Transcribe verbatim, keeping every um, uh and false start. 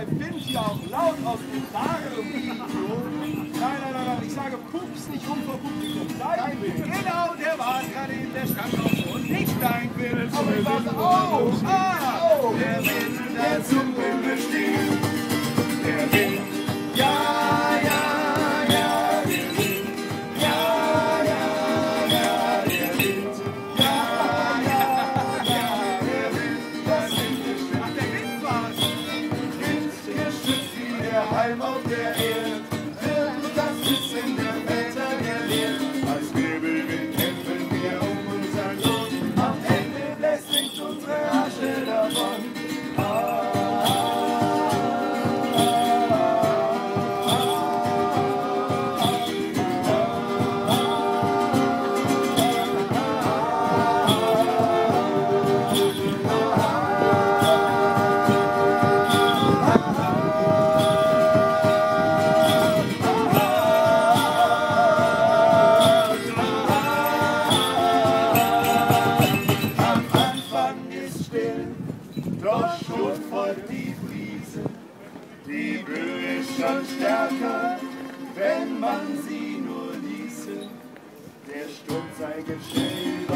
der Wind hier auch laut aus dem Wagen. Nein, nein, nein, nein, ich sage, pups nicht um vor Publikum. Dein Wille. Genau, der war gerade in der Stadt auf und nicht dein Wille. Aber ich warte, oh, ah, der Wind, der zum Himmel steht. Der Wind, ja, ja, ja, der Wind, ja, ja, ja, der Wind, ja, ja, ja, der Wind, das Wind ist schön. Ach, der Wind war's. Wind, der schützt wie der Heim auf der Erde. Das ist in der Wetter der Lehre. Als Wirbelwind kämpfen wir um unser Lohn. Am Ende bläst nicht unsere Asche davon. Ah. Doch schon folgt die Brise, die Böe ist schon stärker, wenn man sie nur ließe. Der Sturm zeigt schnell